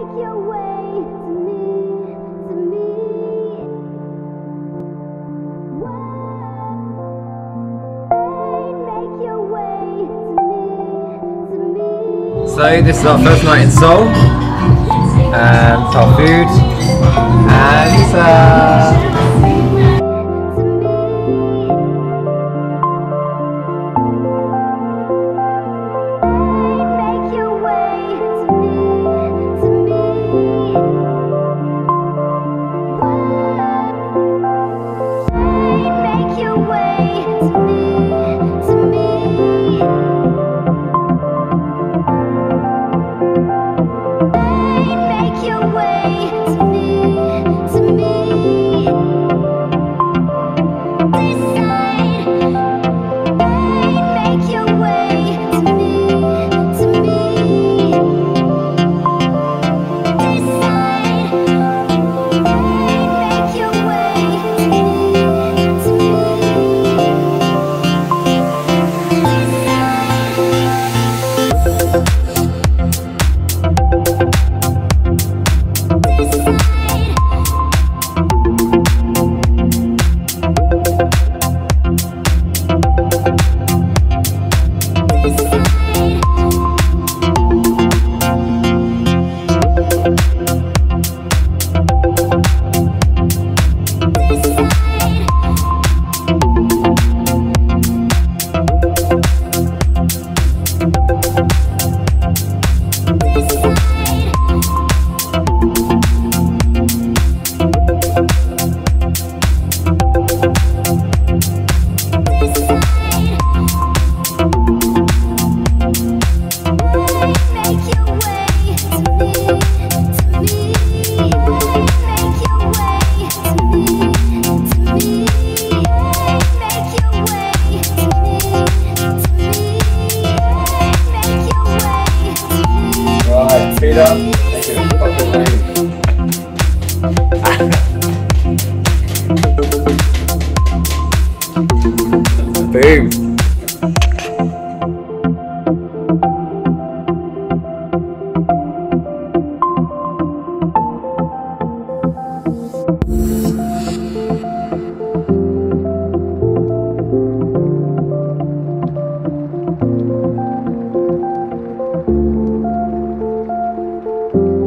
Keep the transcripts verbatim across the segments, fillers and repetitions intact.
So this is our first night in Seoul, and it's our food, and uh, feet up, make it a fucking rain. Boom. You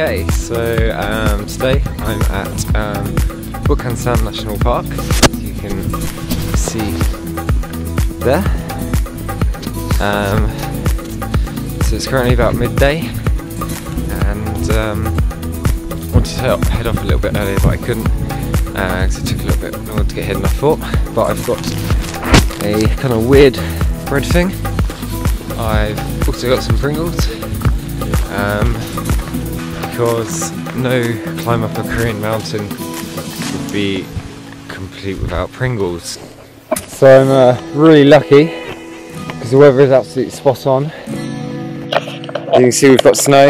Okay, so um, today I'm at um, Bukhansan National Park, as you can see there. Um, so it's currently about midday, and um, I wanted to head off a little bit earlier, but I couldn't, because uh, it took a little bit longer to get here than I thought. But I've got a kind of weird bread thing. I've also got some Pringles, um, because no climb up a Korean mountain would be complete without Pringles. So I'm uh, really lucky because the weather is absolutely spot on. As you can see, we've got snow.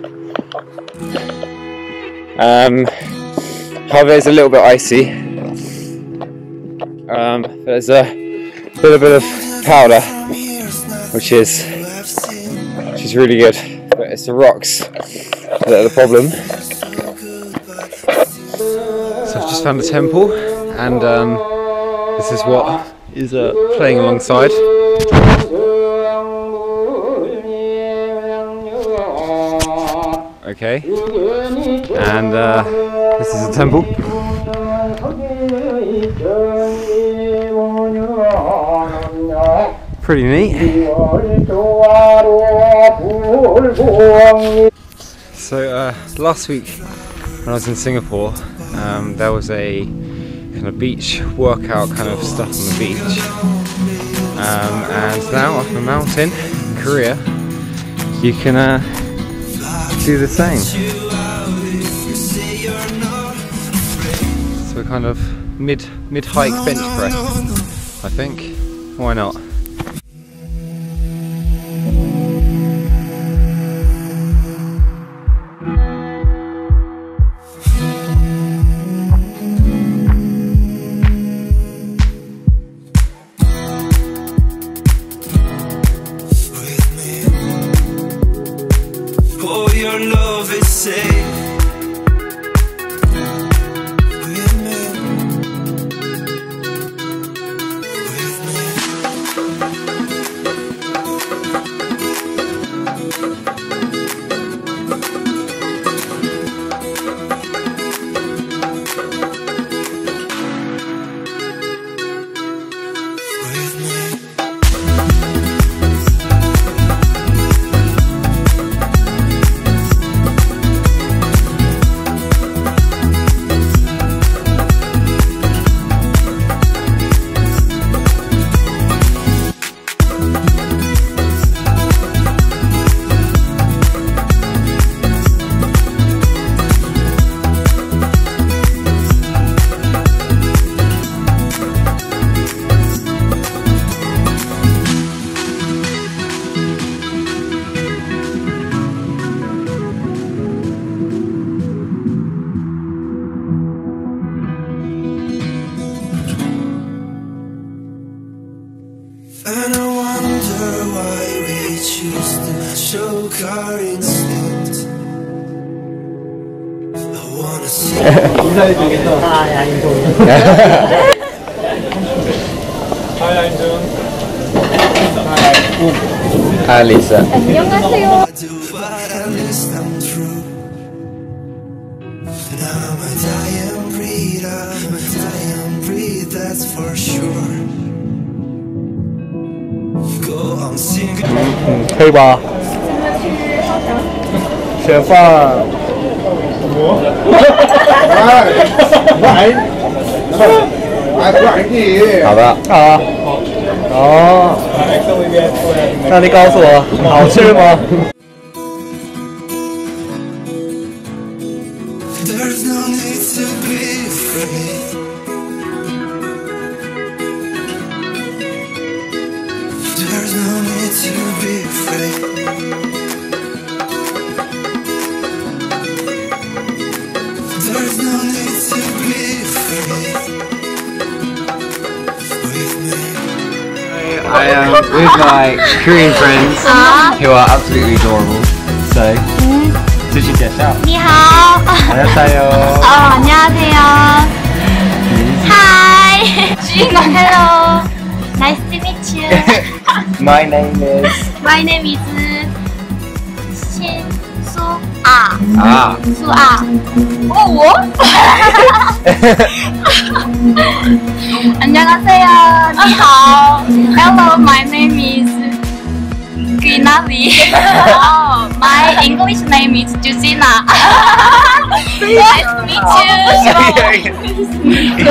Um, however, it's a little bit icy. Um, there's a little bit of powder, which is which is really good, but it's the rocks that are the problem. So I've just found a temple, and um, this is what is uh, playing alongside. Okay, and uh, this is a temple. Pretty neat. So uh, last week when I was in Singapore, um, there was a kind of beach workout kind of stuff on the beach, um, and now up a mountain in Korea you can uh, do the same. So kind of mid mid hike bench press, I think. Why not? Oh, your love is safe. And I wonder why we choose to choke our instinct. I wanna see. Hi, I'm doing. Hi, I'm doing. Hi, Lisa. I do, but at least I'm true. And I'm a dying breed, I'm a dying breed, that's for sure. Go on, sing. 可以吧？吃饭。我。哎，来，来，快点。 好的。 啊。哦。那你告诉我，好吃吗？ There's no need to be afraid. There's no need to be afraid. There's no need to be afraid. With me. I am with my Korean friends who are absolutely adorable. So, sushi desu. 你好。 안녕하세요. 어, 안녕하세요. Hi. 주인공 hello. Nice to meet you. My name is. My name is 신 수아. 아. 수아. 어, 뭐? 안녕하세요. 你好. Hello, my name is Ginavi. Oh, my English name is Jusina. Nice to meet you.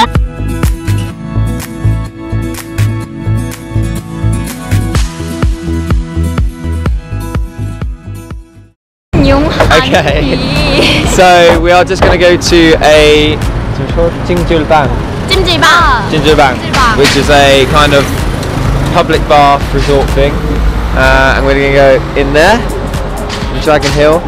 Okay. So we are just going to go to a 찜질방. 찜질방. 찜질방, which is a kind of public bath resort thing, uh, and we're going to go in there, in Dragon Hill.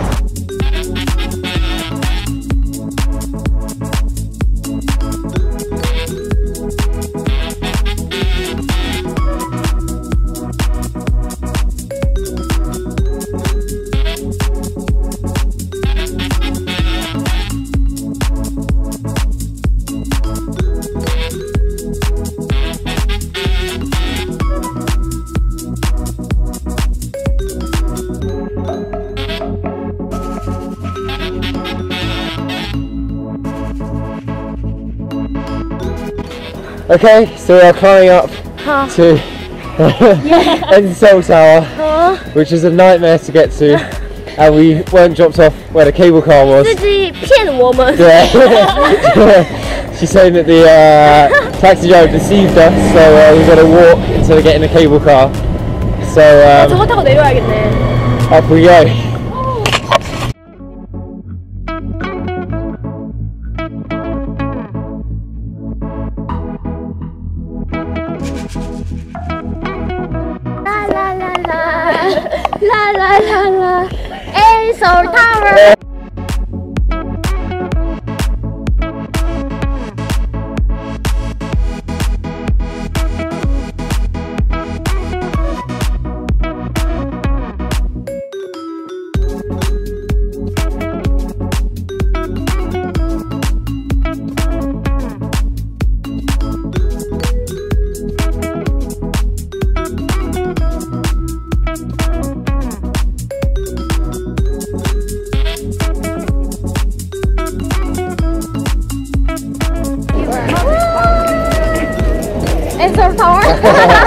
Okay, so we are climbing up huh. to the Seoul Tower, huh? which is a nightmare to get to, and we weren't dropped off where the cable car was. Yeah. She's saying that the uh, taxi driver deceived us, so uh, we've got to walk until we get in the cable car. So um, up we go. La la la la, in Seoul Tower. In Seoul Tower.